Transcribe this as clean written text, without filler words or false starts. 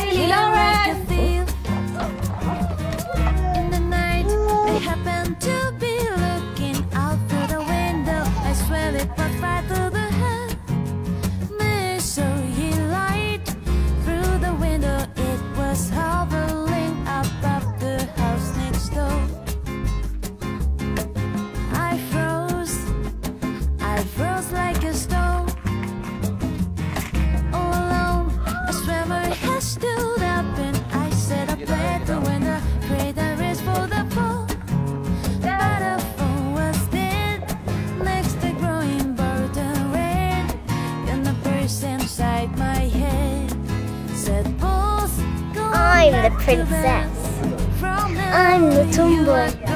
Kylie Lauren. In the night, I happened to be looking out through the window. I swear it was right through the head. Mystery light through the window. It was hovering above the house next door. I froze like a stone. All alone, a swimmer has stood up and I said I played the window, pray the rest for the fall. But the phone was dead next to growing burden red. And the voice inside my head said, both go I'm back the to princess. bed. From now I'm the on, you tomboy. are